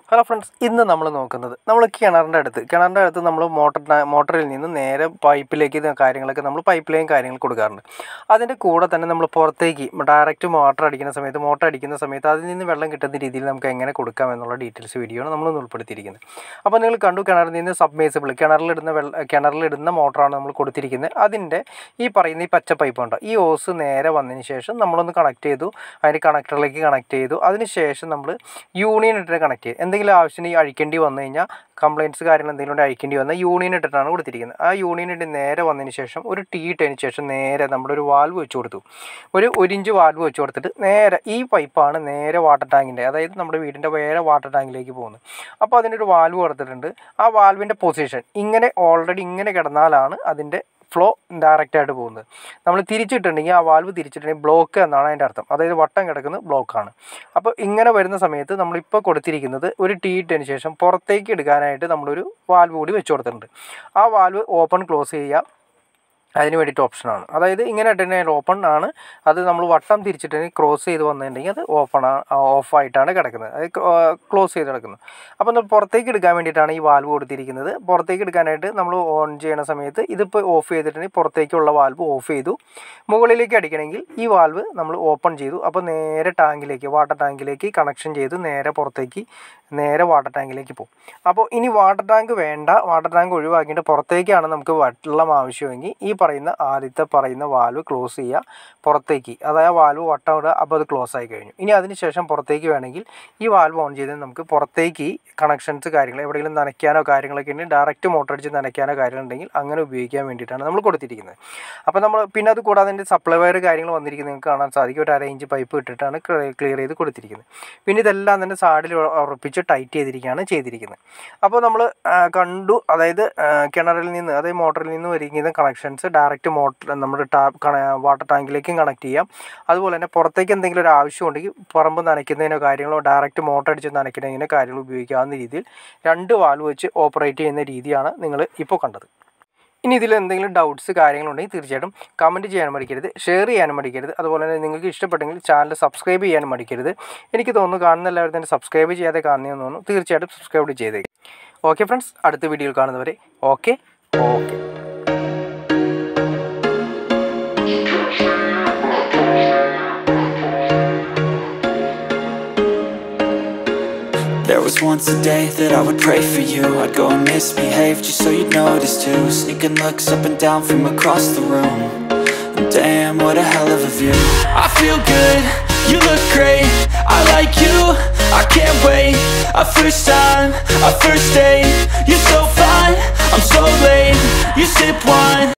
Hello friends, in the Namalanokan, Kananda, motor in the Nere pipe lake, the carrying like a number pipeline carrying Kudagan. Other than the Koda than the number Portegi, direct to motor again, the motor in the Sameta in the Velan get the Didilam Kanga Kudaka and all details video, Namal Putigan. Upon the Kandu Canada in the submersible, canal in the motor on Namal Kudatikin, Adinde, E Parini Pacha Piponda, E also Nere one initiation, number on the connectedu, and a connector like connectedu, other initiation number, union connected. Actually, I can do one complaints and the Ikendi on the union at another thing. A union in there one initiation or a tea tension there a number of valve which or two. Very orange valve which or there e pipe on and there a water tank in there. That is number of eating away a water tank like bone. Upon the valve or the render, a valve in the position. Ingene already in a catanala, adinde. Flow direct at the bone. Namely, Tirichiturning a valve with block and Nana other what tank block on. Upon Ingana Verna Sameta, Namlipa Kodathirikin, very tea tension, Portake Ganite, the Namuru, valve would be shortened. A valve open close area. അതിനു വേണ്ടിയിട്ട് option ആണ് അതായത് ഇങ്ങനെ തന്നെ open ആണ് അത് നമ്മൾ വട്ടം തിരിച്ചിട്ട് ക്രോസ് ചെയ്ത് വന്നിട്ടുണ്ടെങ്കിൽ അത് ഓഫ് ആയിട്ടാണ് കിടക്കുന്നത് അത് ക്ലോസ് ചെയ്ത് കിടക്കുന്നത് അപ്പോൾ നമ്മൾ പുറത്തേക്ക് എടുക്കാൻ വേണ്ടിയിട്ടാണ് ഈ വാൽവ് കൊടുത്തിരിക്കുന്നത് പുറത്തേക്ക് എടുക്കാനായിട്ട് നമ്മൾ ഓൺ ചെയ്യുന്ന സമയത്ത് ഇതിപ്പോൾ ഓഫ് ചെയ്തിട്ടുണ്ടെങ്കിൽ പുറത്തേക്കുള്ള വാൽവ് ഓഫ് ചെയ്തു മുകളിലേക്ക് അടിക്കണമെങ്കിൽ ഈ വാൽവ് നമ്മൾ ഓപ്പൺ ചെയ്തു അപ്പോൾ നേരെ ടാങ്കിലേക്ക് വാട്ടർ ടാങ്കിലേക്ക് കണക്ഷൻ ചെയ്ത് നേരെ പുറത്തേക്ക് നേരെ വാട്ടർ ടാങ്കിലേക്ക് പോകും അപ്പോൾ ഇനി വാട്ടർ ടാങ്ക് വേണ്ട വാട്ടർ ടാങ്ക് ഒഴിവാക്കിയിട്ട് പുറത്തേക്കാണ് നമുക്ക് വെള്ളം ആവശ്യമെങ്കിൽ ഈ പറയുന്ന ആദ്യത്തെ പറയുന്ന വാൽവ് ക്ലോസ് ചെയ്യുക പുറത്തേക്ക് അതായത് വാൽവ് വട്ടം ഇടുക അപ്പോൾ അത് ക്ലോസ് ആയി കഴിഞ്ഞു ഇനി അതിനുശേഷം പുറത്തേക്ക് വേണമെങ്കിൽ ഈ വാൽവ് ഓൺ ചെയ്ത് നമുക്ക് പുറത്തേക്ക് കണക്ഷൻസ് കാര്യങ്ങൾ എവിടെയെങ്കിലും നനയ്ക്കാനോ കാര്യങ്ങളൊക്കെ ഉണ്ടെങ്കിൽ ഡയറക്റ്റ് മോട്ടർ അടിച്ച് നനയ്ക്കാനോ കാര്യങ്ങളുണ്ടെങ്കിൽ അങ്ങനെ ഉപയോഗിക്കാൻ വേണ്ടിയിട്ടാണ് നമ്മൾ കൊടുത്തിരിക്കുന്നത് അപ്പോൾ നമ്മൾ പിന്നെ അത് കൂടാതെ അതിൻ്റെ സപ്ലൈ വയർ കാര്യങ്ങൾ വന്നിരിക്കുന്നത് നിങ്ങൾക്ക് കാണാൻ സാധിക്കും ഒരു 1/2 ഇഞ്ച് പൈപ്പ് ഇട്ടിട്ടാണ് ക്ലിയർ ചെയ്ത് കൊടുത്തിരിക്കുന്നത് പിന്നെ ഇതെല്ലാം തന്നെ സാഡിൽ ഉറപ്പിച്ച് ടൈറ്റ് ചെയ്തിരിക്കുന്നത് അപ്പോൾ നമ്മൾ കണ്ടു അതായത് കിണറിൽ നിന്ന് അതായത് മോട്ടറിൽ നിന്ന് വരുന്ന കണക്ഷൻസ് ഡയറക്റ്റ് മോട്ടർ നമ്മുടെ വാട്ടർ ടാങ്കിലേക്കും കണക്ട് ചെയ്യാം അതുപോലെ തന്നെ പുറത്തേക്ക് എന്തെങ്കിലും ഒരു ആവശ്യം ഉണ്ടെങ്കിൽ പറമ്പ് നനയ്ക്കുന്നതിനോ കാര്യങ്ങളോ ഡയറക്റ്റ് മോട്ടർ അടിച്ച് നനയ്ക്കുന്നതിനോ കാര്യങ്ങൾ ഉപയോഗിക്കാവുന്ന രീതിയിൽ 2 വാൽവ് വെച്ച് ഓപ്പറേറ്റ് ചെയ്യുന്ന രീതിയാണ് നിങ്ങൾ ഇപ്പോൾ കണ്ടത് ഇനി ഇതിൽ എന്തെങ്കിലും ഡൗട്ട്സ് കാര്യങ്ങളുണ്ടെങ്കിൽ തീർച്ചയായിട്ടും കമൻറ്റ് ചെയ്യാനും മടിക്കരുത് ഷെയർ ചെയ്യാനും മടിക്കരുത് അതുപോലെ തന്നെ നിങ്ങൾക്ക് ഇഷ്ടപ്പെട്ടെങ്കിൽ ചാനൽ സബ്സ്ക്രൈബ് ചെയ്യാനും മടിക്കരുത് എനിക്ക് തോന്നുന്നു കാണുന്ന എല്ലാവരും തന്നെ സബ്സ്ക്രൈബ് ചെയ്യാതെ കാണുന്നതെന്ന് തോന്നുന്നു തീർച്ചയായിട്ടും സബ്സ്ക്രൈബ് ചെയ്തേക്കും ഓക്കെ ഫ്രണ്ട്സ് അടുത്ത വീഡിയോയിൽ കാണുന്നവരെ okay There was once a day that I would pray for you. I'd go and misbehave just so you'd notice too. Sneaking looks up and down from across the room. And damn, what a hell of a view. I feel good, you look great. I like you, I can't wait. A first time, a first date. You're so fine, I'm so late. You sip wine